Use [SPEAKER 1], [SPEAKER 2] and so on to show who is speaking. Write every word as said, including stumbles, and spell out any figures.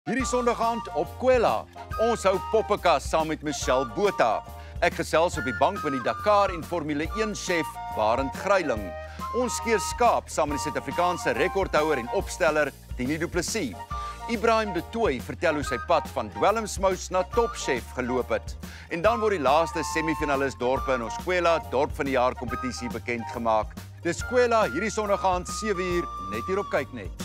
[SPEAKER 1] Hierdie Sondag aand op Kwela. Ons hou poppekas saam met Michelle Botha. Ek gesels op die bank met die Dakar en Formule een chef Barend Greiling. Ons skeer skaap saam met die Suid-Afrikaanse rekordhouer en opsteller Dini Du Plessis. Ibrahim de Tooi vertel hoe sy pad van dwelmsmous na topchef geloop het. En dan word die laaste semifinalis dorpe in ons Kwela dorp van die jaar kompetisie bekend gemaak. Dis Kwela hierdie Sondag aand sewe uur net hier op Kyknet.